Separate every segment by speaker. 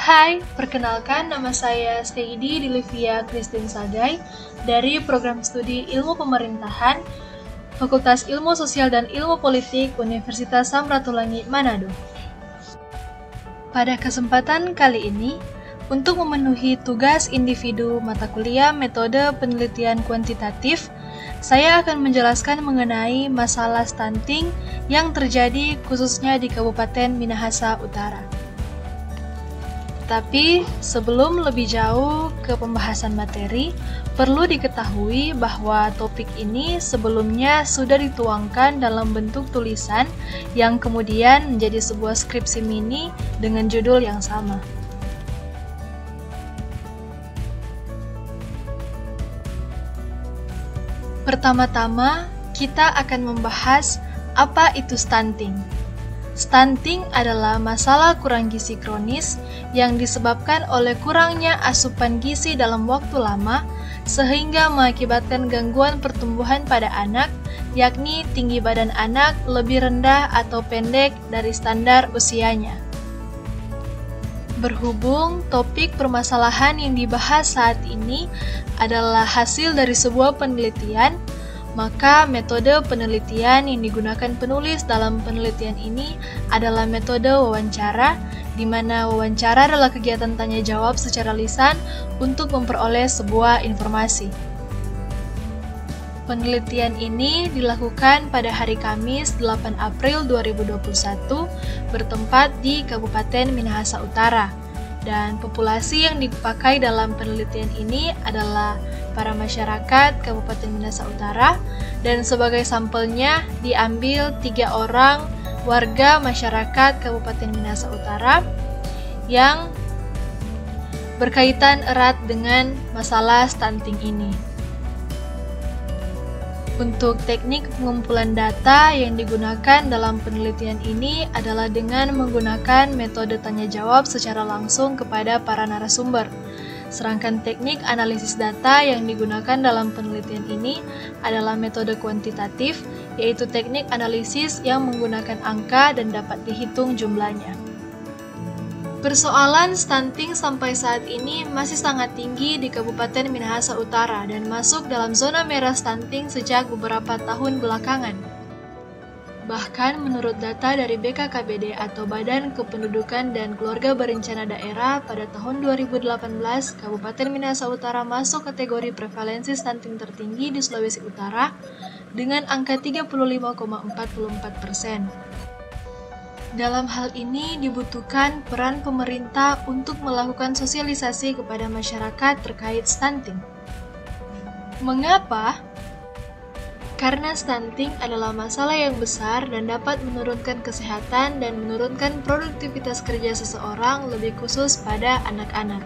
Speaker 1: Hai, perkenalkan nama saya Steidi Dilivia Christine Sagai dari Program Studi Ilmu Pemerintahan, Fakultas Ilmu Sosial dan Ilmu Politik Universitas Samratulangi, Manado. Pada kesempatan kali ini, untuk memenuhi tugas individu mata kuliah metode penelitian kuantitatif, saya akan menjelaskan mengenai masalah stunting yang terjadi khususnya di Kabupaten Minahasa Utara. Tapi sebelum lebih jauh ke pembahasan materi, perlu diketahui bahwa topik ini sebelumnya sudah dituangkan dalam bentuk tulisan yang kemudian menjadi sebuah skripsi mini dengan judul yang sama. Pertama-tama, kita akan membahas apa itu stunting. Stunting adalah masalah kurang gizi kronis yang disebabkan oleh kurangnya asupan gizi dalam waktu lama sehingga mengakibatkan gangguan pertumbuhan pada anak, yakni tinggi badan anak lebih rendah atau pendek dari standar usianya. Berhubung topik permasalahan yang dibahas saat ini adalah hasil dari sebuah penelitian, maka metode penelitian yang digunakan penulis dalam penelitian ini adalah metode wawancara, di mana wawancara adalah kegiatan tanya jawab secara lisan untuk memperoleh sebuah informasi. Penelitian ini dilakukan pada hari Kamis 8 April 2021 bertempat di Kabupaten Minahasa Utara, dan populasi yang dipakai dalam penelitian ini adalah para masyarakat Kabupaten Minahasa Utara, dan sebagai sampelnya diambil 3 orang warga masyarakat Kabupaten Minahasa Utara yang berkaitan erat dengan masalah stunting ini. Untuk teknik pengumpulan data yang digunakan dalam penelitian ini adalah dengan menggunakan metode tanya jawab secara langsung kepada para narasumber. Sedangkan teknik analisis data yang digunakan dalam penelitian ini adalah metode kuantitatif, yaitu teknik analisis yang menggunakan angka dan dapat dihitung jumlahnya. Persoalan stunting sampai saat ini masih sangat tinggi di Kabupaten Minahasa Utara dan masuk dalam zona merah stunting sejak beberapa tahun belakangan. Bahkan menurut data dari BKKBD atau Badan Kependudukan dan Keluarga Berencana Daerah pada tahun 2018, Kabupaten Minahasa Utara masuk kategori prevalensi stunting tertinggi di Sulawesi Utara dengan angka 35,44%. Dalam hal ini dibutuhkan peran pemerintah untuk melakukan sosialisasi kepada masyarakat terkait stunting. Mengapa? Karena stunting adalah masalah yang besar dan dapat menurunkan kesehatan dan menurunkan produktivitas kerja seseorang, lebih khusus pada anak-anak.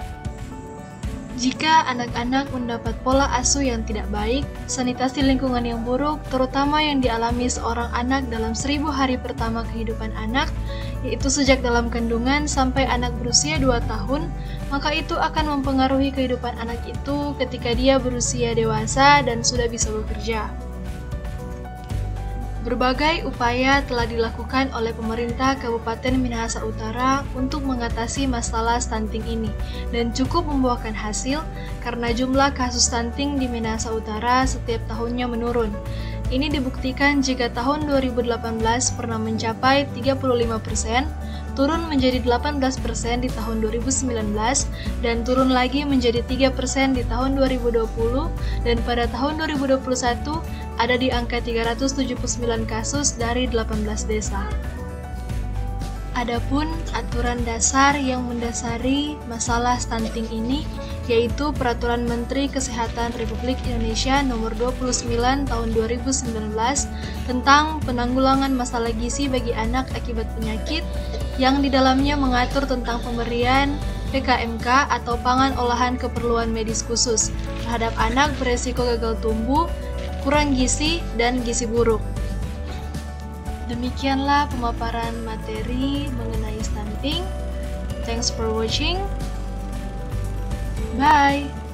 Speaker 1: Jika anak-anak mendapat pola asuh yang tidak baik, sanitasi lingkungan yang buruk, terutama yang dialami seorang anak dalam 1000 hari pertama kehidupan anak, yaitu sejak dalam kandungan sampai anak berusia 2 tahun, maka itu akan mempengaruhi kehidupan anak itu ketika dia berusia dewasa dan sudah bisa bekerja. Berbagai upaya telah dilakukan oleh pemerintah Kabupaten Minahasa Utara untuk mengatasi masalah stunting ini dan cukup membuahkan hasil karena jumlah kasus stunting di Minahasa Utara setiap tahunnya menurun. Ini dibuktikan jika tahun 2018 pernah mencapai 35%, turun menjadi 18% di tahun 2019, dan turun lagi menjadi 3% di tahun 2020, dan pada tahun 2021 ada di angka 379 kasus dari 18 desa. Adapun aturan dasar yang mendasari masalah stunting ini yaitu Peraturan Menteri Kesehatan Republik Indonesia Nomor 29 Tahun 2019 tentang penanggulangan masalah gizi bagi anak akibat penyakit, yang di dalamnya mengatur tentang pemberian PKMK atau pangan olahan keperluan medis khusus terhadap anak beresiko gagal tumbuh, kurang gizi, dan gizi buruk. Demikianlah pemaparan materi mengenai stunting. Thanks for watching. Bye!